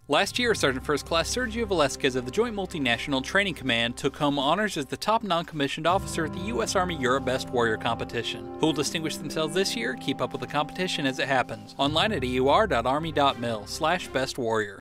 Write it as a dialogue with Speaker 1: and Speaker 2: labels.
Speaker 1: Last year, Sergeant First Class Sergio Velasquez of the Joint Multinational Training Command took home honors as the top non-commissioned officer at the U.S. Army Europe Best Warrior Competition. Who will distinguish themselves this year? Keep up with the competition as it happens. Online at eur.army.mil/bestwarrior.